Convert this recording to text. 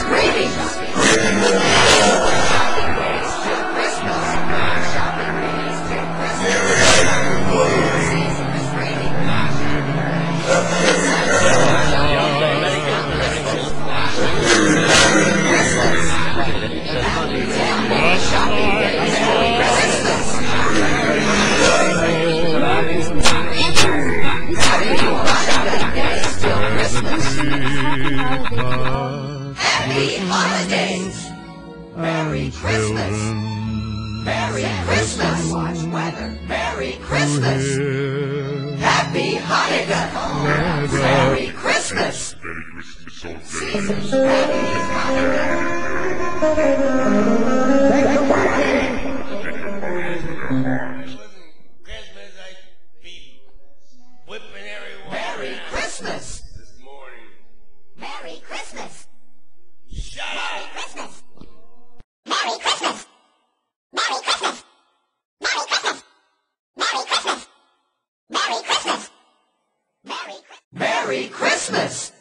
reading. Happy holidays! Merry Christmas! Merry Christmas! Watch weather! Merry Christmas! Happy Hanukkah! Merry Christmas! Caesar's Happy Christmas, I'd be whipping everyone. Merry Christmas! This morning. Merry Christmas! Shut up! Christmas! Merry Christmas! Merry Christmas! Merry Christmas! Merry Christmas! Merry Christmas! Merry Christmas!